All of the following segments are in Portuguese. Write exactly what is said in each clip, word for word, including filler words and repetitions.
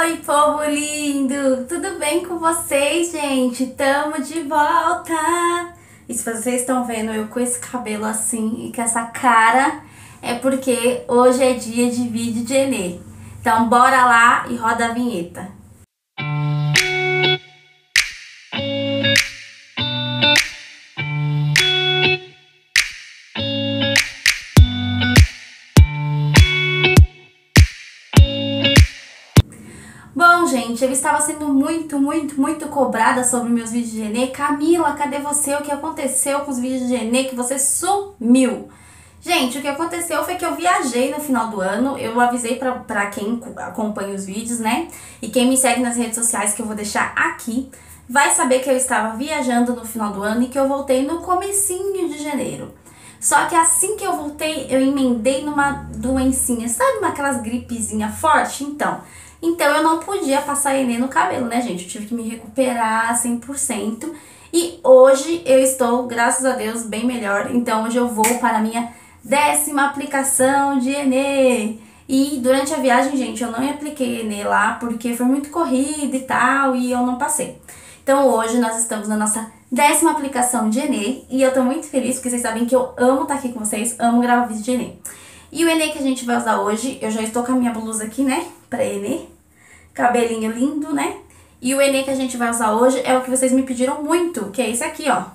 Oi, povo lindo! Tudo bem com vocês, gente? Tamo de volta! E se vocês estão vendo eu com esse cabelo assim e com essa cara, é porque hoje é dia de vídeo de Enê. Então bora lá e roda a vinheta. Bom, gente, eu estava sendo muito, muito, muito cobrada sobre meus vídeos de Enê. Camila, cadê você? O que aconteceu com os vídeos de Enê que você sumiu? Gente, o que aconteceu foi que eu viajei no final do ano. Eu avisei pra, pra quem acompanha os vídeos, né? E quem me segue nas redes sociais, que eu vou deixar aqui, vai saber que eu estava viajando no final do ano e que eu voltei no comecinho de janeiro. Só que assim que eu voltei, eu emendei numa doencinha, sabe? Uma aquelas gripezinha forte? Então... Então eu não podia passar Enê no cabelo, né, gente? Eu tive que me recuperar cem por cento. E hoje eu estou, graças a Deus, bem melhor. Então hoje eu vou para a minha décima aplicação de Enê. E durante a viagem, gente, eu não apliquei Enê lá porque foi muito corrida e tal e eu não passei. Então hoje nós estamos na nossa décima aplicação de Enê. E eu tô muito feliz porque vocês sabem que eu amo estar aqui com vocês, amo gravar vídeo de Enê. E o Enê que a gente vai usar hoje, eu já estou com a minha blusa aqui, né, pra Enê. Cabelinho lindo, né? E o Enê que a gente vai usar hoje é o que vocês me pediram muito, que é esse aqui, ó.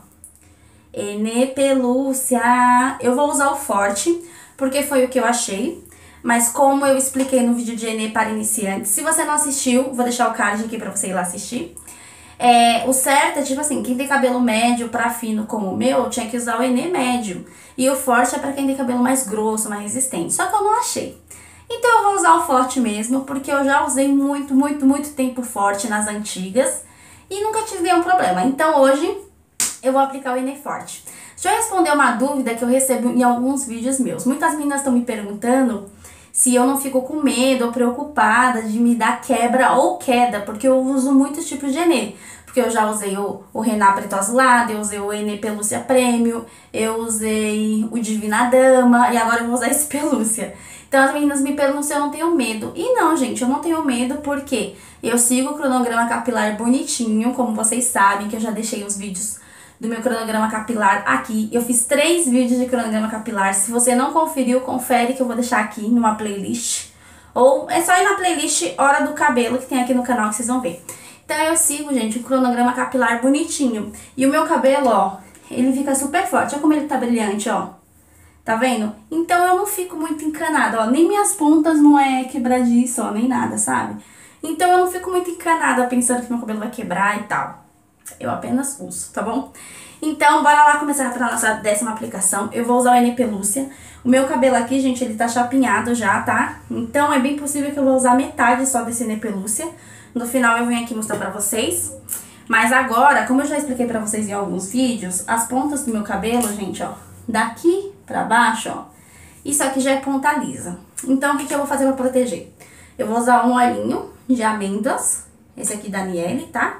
Enê Pelúcia. Eu vou usar o forte, porque foi o que eu achei. Mas como eu expliquei no vídeo de Enê para iniciantes, se você não assistiu, vou deixar o card aqui pra você ir lá assistir. É, o certo é, tipo assim, quem tem cabelo médio pra fino como o meu, tinha que usar o Enê médio. E o forte é pra quem tem cabelo mais grosso, mais resistente. Só que eu não achei. Então eu vou usar o forte mesmo, porque eu já usei muito, muito, muito tempo forte nas antigas e nunca tive nenhum problema. Então hoje eu vou aplicar o Enê forte. Deixa eu responder uma dúvida que eu recebo em alguns vídeos meus. Muitas meninas estão me perguntando se eu não fico com medo ou preocupada de me dar quebra ou queda, porque eu uso muitos tipos de Enê. Porque eu já usei o, o Rená Preto Azulado, eu usei o Enê Pelúcia Premium, eu usei o Divina Dama e agora eu vou usar esse Pelúcia. Então as meninas me perguntam se eu não tenho medo. E não, gente, eu não tenho medo porque eu sigo o cronograma capilar bonitinho, como vocês sabem, que eu já deixei os vídeos do meu cronograma capilar aqui. Eu fiz três vídeos de cronograma capilar. Se você não conferiu, confere que eu vou deixar aqui numa playlist. Ou é só ir na playlist Hora do Cabelo, que tem aqui no canal, que vocês vão ver. Então eu sigo, gente, o cronograma capilar bonitinho. E o meu cabelo, ó, ele fica super forte. Olha como ele tá brilhante, ó. Tá vendo? Então eu não fico muito encanada, ó. Nem minhas pontas não é quebradiça, ó, nem nada, sabe? Então eu não fico muito encanada pensando que meu cabelo vai quebrar e tal. Eu apenas uso, tá bom? Então bora lá começar pra nossa décima aplicação. Eu vou usar o Enê Pelúcia. O meu cabelo aqui, gente, ele tá chapinhado já, tá? Então é bem possível que eu vou usar metade só desse Enê Pelúcia. No final eu venho aqui mostrar pra vocês. Mas agora, como eu já expliquei pra vocês em alguns vídeos, as pontas do meu cabelo, gente, ó, daqui pra baixo, ó, isso aqui já é ponta lisa. Então, o que que eu vou fazer pra proteger? Eu vou usar um olhinho de amêndoas, esse aqui da Niele, tá?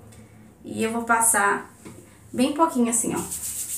E eu vou passar bem pouquinho assim, ó,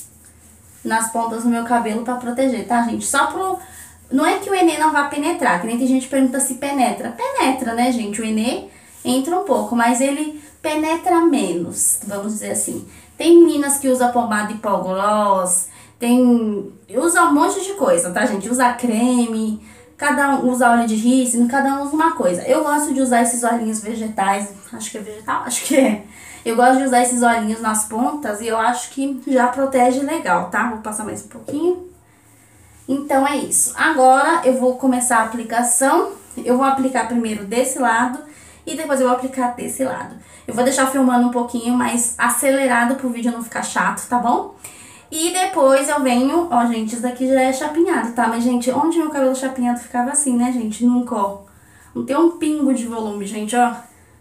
nas pontas do meu cabelo pra proteger, tá, gente? Só pro... Não é que o Enê não vá penetrar, que nem tem gente que pergunta se penetra. Penetra, né, gente? O Enê entra um pouco, mas ele penetra menos, vamos dizer assim. Tem meninas que usam pomada hipogloss, tem... usa um monte de coisa, tá, gente? Usa creme, cada um usa óleo de rícino, cada um usa uma coisa. Eu gosto de usar esses olhinhos vegetais, acho que é vegetal? Acho que é. Eu gosto de usar esses olhinhos nas pontas e eu acho que já protege legal, tá? Vou passar mais um pouquinho. Então é isso. Agora eu vou começar a aplicação. Eu vou aplicar primeiro desse lado e depois eu vou aplicar desse lado. Eu vou deixar filmando um pouquinho mais acelerado pro vídeo não ficar chato, tá bom? E depois eu venho, ó, gente, isso daqui já é chapinhado, tá? Mas, gente, onde meu cabelo chapinhado ficava assim, né, gente? Nunca, ó. Não tem um pingo de volume, gente, ó.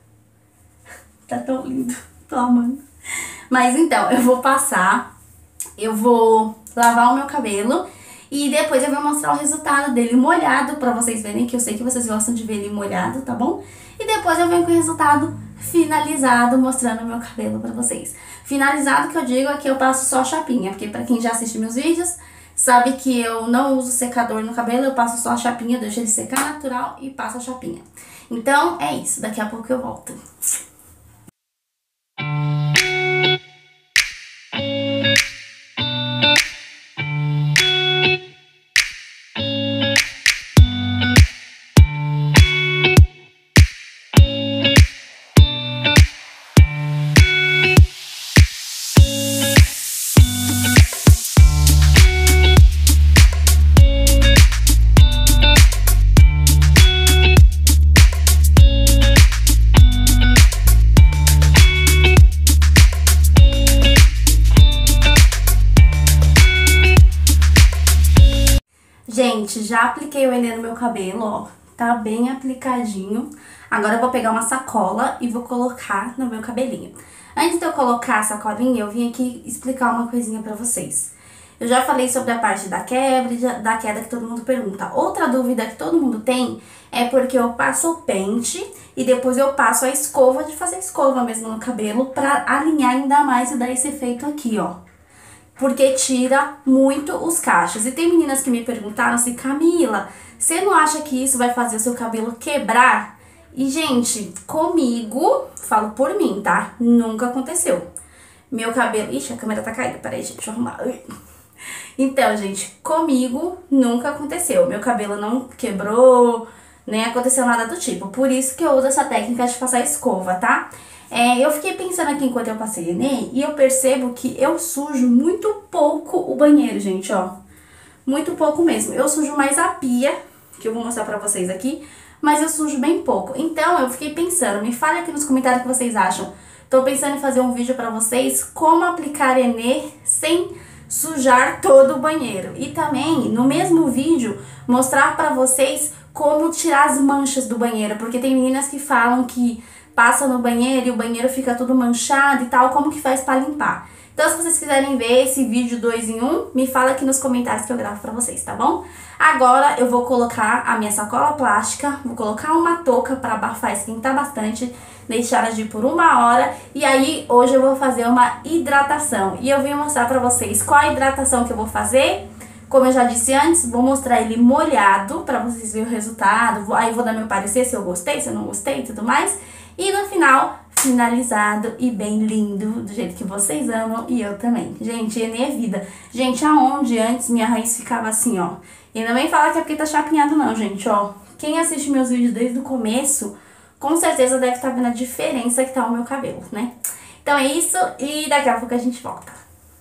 Tá tão lindo. Tô amando. Mas, então, eu vou passar, eu vou lavar o meu cabelo e depois eu vou mostrar o resultado dele molhado pra vocês verem, que eu sei que vocês gostam de ver ele molhado, tá bom? E depois eu venho com o resultado finalizado, mostrando o meu cabelo pra vocês. Finalizado que eu digo é que eu passo só chapinha, porque pra quem já assiste meus vídeos, sabe que eu não uso secador no cabelo, eu passo só a chapinha, deixo ele secar natural e passo a chapinha. Então, é isso. Daqui a pouco eu volto. Gente, já apliquei o Enê no meu cabelo, ó, tá bem aplicadinho. Agora eu vou pegar uma sacola e vou colocar no meu cabelinho. Antes de eu colocar a sacolinha, eu vim aqui explicar uma coisinha pra vocês. Eu já falei sobre a parte da quebra e da queda que todo mundo pergunta. Outra dúvida que todo mundo tem é porque eu passo o pente e depois eu passo a escova de fazer escova mesmo no cabelo pra alinhar ainda mais e dar esse efeito aqui, ó. Porque tira muito os cachos. E tem meninas que me perguntaram assim, Camila, você não acha que isso vai fazer o seu cabelo quebrar? E, gente, comigo, falo por mim, tá? Nunca aconteceu. Meu cabelo... Ixi, a câmera tá caída. Peraí, gente, deixa eu arrumar. Então, gente, comigo nunca aconteceu. Meu cabelo não quebrou, nem aconteceu nada do tipo. Por isso que eu uso essa técnica de passar escova, tá? É, eu fiquei pensando aqui enquanto eu passei Enê e eu percebo que eu sujo muito pouco o banheiro, gente, ó. Muito pouco mesmo. Eu sujo mais a pia, que eu vou mostrar pra vocês aqui, mas eu sujo bem pouco. Então, eu fiquei pensando, me fale aqui nos comentários o que vocês acham. Tô pensando em fazer um vídeo pra vocês como aplicar Enê sem sujar todo o banheiro. E também, no mesmo vídeo, mostrar pra vocês como tirar as manchas do banheiro, porque tem meninas que falam que passa no banheiro e o banheiro fica tudo manchado e tal, como que faz pra limpar. Então, se vocês quiserem ver esse vídeo dois em um, me fala aqui nos comentários que eu gravo pra vocês, tá bom? Agora, eu vou colocar a minha sacola plástica, vou colocar uma touca pra abafar, esquentar bastante, deixar ela de por uma hora. E aí, hoje eu vou fazer uma hidratação. E eu vim mostrar pra vocês qual a hidratação que eu vou fazer. Como eu já disse antes, vou mostrar ele molhado pra vocês verem o resultado. Aí, vou dar meu parecer se eu gostei, se eu não gostei e tudo mais. E no final, finalizado e bem lindo, do jeito que vocês amam e eu também. Gente, Enê é vida. Gente, aonde antes minha raiz ficava assim, ó. E não vem falar que é porque tá chapinhado não, gente, ó. Quem assiste meus vídeos desde o começo, com certeza deve estar vendo a diferença que tá o meu cabelo, né? Então é isso e daqui a pouco a gente volta.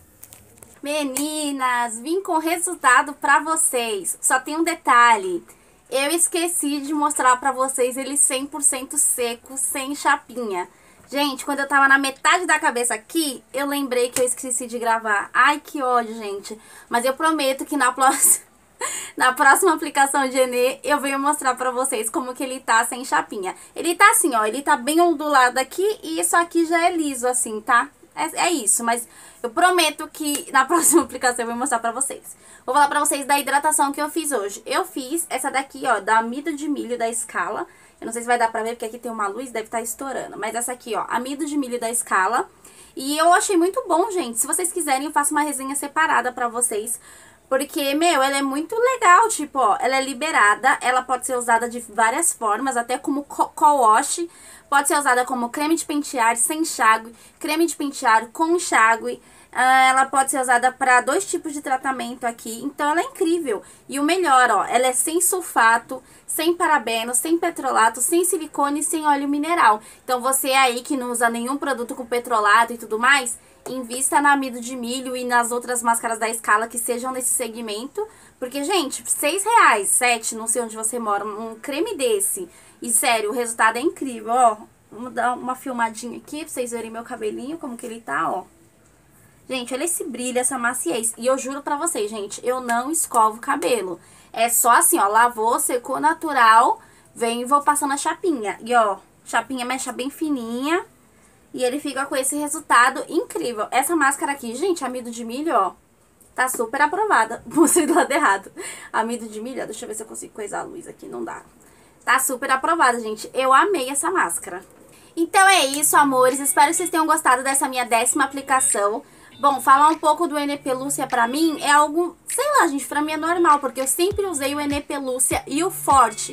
Meninas, vim com resultado pra vocês. Só tem um detalhe. Eu esqueci de mostrar pra vocês ele cem por cento seco, sem chapinha. Gente, quando eu tava na metade da cabeça aqui, eu lembrei que eu esqueci de gravar. Ai, que ódio, gente. Mas eu prometo que na próxima, na próxima aplicação de Enê, eu venho mostrar pra vocês como que ele tá sem chapinha. Ele tá assim, ó, ele tá bem ondulado aqui e isso aqui já é liso assim, tá? É, é isso, mas eu prometo que na próxima aplicação eu vou mostrar pra vocês. Vou falar pra vocês da hidratação que eu fiz hoje. Eu fiz essa daqui, ó, da amido de milho da Scala. Eu não sei se vai dar pra ver, porque aqui tem uma luz, deve estar estourando. Mas essa aqui, ó, amido de milho da Scala. E eu achei muito bom, gente. Se vocês quiserem, eu faço uma resenha separada pra vocês. Porque, meu, ela é muito legal, tipo, ó, ela é liberada. Ela pode ser usada de várias formas, até como co-wash. Pode ser usada como creme de pentear sem enxágue, creme de pentear com enxágue. Uh, ela pode ser usada para dois tipos de tratamento aqui. Então, ela é incrível. E o melhor, ó, ela é sem sulfato, sem parabeno, sem petrolato, sem silicone, sem óleo mineral. Então, você aí que não usa nenhum produto com petrolato e tudo mais, invista na amido de milho e nas outras máscaras da Scala que sejam nesse segmento. Porque, gente, seis reais, sete, não sei onde você mora, um creme desse. E, sério, o resultado é incrível, ó. Vamos dar uma filmadinha aqui pra vocês verem meu cabelinho, como que ele tá, ó. Gente, olha esse brilho, essa maciez. E eu juro pra vocês, gente, eu não escovo o cabelo. É só assim, ó, lavou, secou natural, venho e vou passando a chapinha. E, ó, chapinha mecha bem fininha. E ele fica com esse resultado incrível. Essa máscara aqui, gente, amido de milho, ó, tá super aprovada. Mostrei do lado errado. Amido de milho, ó, deixa eu ver se eu consigo coisar a luz aqui, não dá. Tá super aprovada, gente. Eu amei essa máscara. Então é isso, amores. Espero que vocês tenham gostado dessa minha décima aplicação. Bom, falar um pouco do Enê Pelúcia pra mim é algo, sei lá, gente, pra mim é normal, porque eu sempre usei o Enê Pelúcia e o Forte.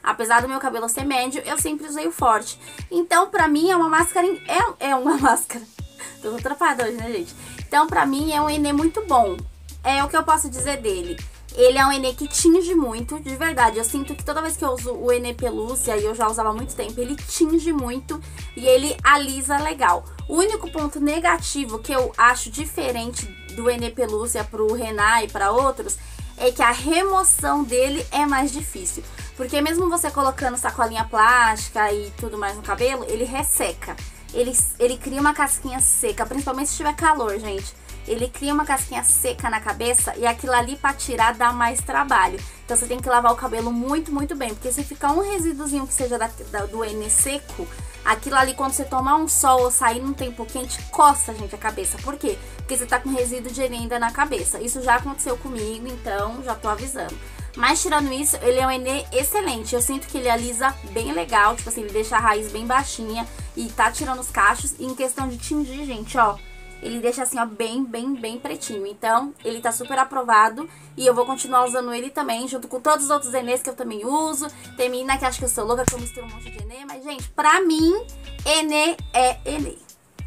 Apesar do meu cabelo ser médio, eu sempre usei o forte. Então, pra mim, é uma máscara... É, é uma máscara... Tô atrapalhada hoje, né, gente? Então, pra mim, é um Enê muito bom. É o que eu posso dizer dele. Ele é um Enê que tinge muito, de verdade. Eu sinto que toda vez que eu uso o Enê Pelúcia, e eu já usava há muito tempo, ele tinge muito e ele alisa legal. O único ponto negativo que eu acho diferente do Enê Pelúcia pro Renan e pra outros é que a remoção dele é mais difícil. Porque mesmo você colocando sacolinha plástica e tudo mais no cabelo, ele resseca. Ele, ele cria uma casquinha seca, principalmente se tiver calor, gente. Ele cria uma casquinha seca na cabeça e aquilo ali pra tirar dá mais trabalho. Então você tem que lavar o cabelo muito, muito bem. Porque se ficar um resíduozinho que seja da, da, do Enê seco, aquilo ali quando você tomar um sol ou sair num tempo quente, coça, gente, a cabeça. Por quê? Porque você tá com resíduo de Enê ainda na cabeça. Isso já aconteceu comigo, então já tô avisando. Mas tirando isso, ele é um Enê excelente. Eu sinto que ele alisa bem legal, tipo assim, ele deixa a raiz bem baixinha e tá tirando os cachos. E em questão de tingir, gente, ó, ele deixa assim, ó, bem, bem, bem pretinho. Então, ele tá super aprovado e eu vou continuar usando ele também, junto com todos os outros Enês que eu também uso. Tem menina que acha que eu sou louca, que eu misturo um monte de Enê, mas, gente, pra mim, Enê é Enê.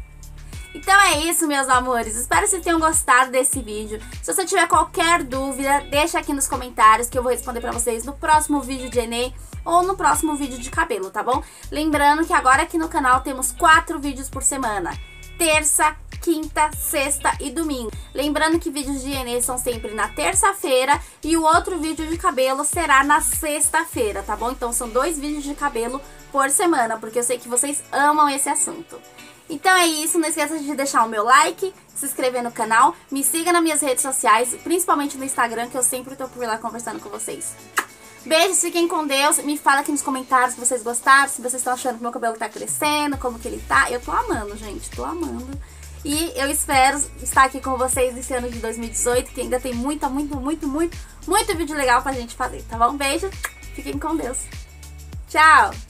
Então é isso, meus amores. Espero que vocês tenham gostado desse vídeo. Se você tiver qualquer dúvida, deixa aqui nos comentários que eu vou responder pra vocês no próximo vídeo de Enê ou no próximo vídeo de cabelo, tá bom? Lembrando que agora aqui no canal temos quatro vídeos por semana. Terça, quinta, sexta e domingo. Lembrando que vídeos de Enê são sempre na terça-feira e o outro vídeo de cabelo será na sexta-feira, tá bom? Então são dois vídeos de cabelo por semana, porque eu sei que vocês amam esse assunto. Então é isso, não esqueça de deixar o meu like, se inscrever no canal, me siga nas minhas redes sociais, principalmente no Instagram, que eu sempre tô por lá conversando com vocês. Beijos, fiquem com Deus, me fala aqui nos comentários se vocês gostaram, se vocês estão achando que meu cabelo tá crescendo, como que ele tá. Eu tô amando, gente, tô amando. E eu espero estar aqui com vocês nesse ano de dois mil e dezoito, que ainda tem muito, muito, muito, muito, muito vídeo legal pra gente fazer, tá bom? Beijo, fiquem com Deus. Tchau!